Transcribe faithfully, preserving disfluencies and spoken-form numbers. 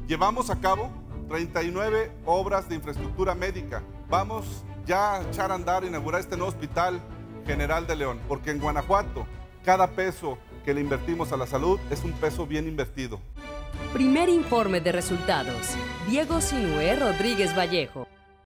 Llevamos a cabo treinta y nueve obras de infraestructura médica. Vamos ya a echar a andar, a inaugurar este nuevo Hospital General de León, porque en Guanajuato cada peso que le invertimos a la salud es un peso bien invertido. Primer informe de resultados. Diego Sinué Rodríguez Vallejo.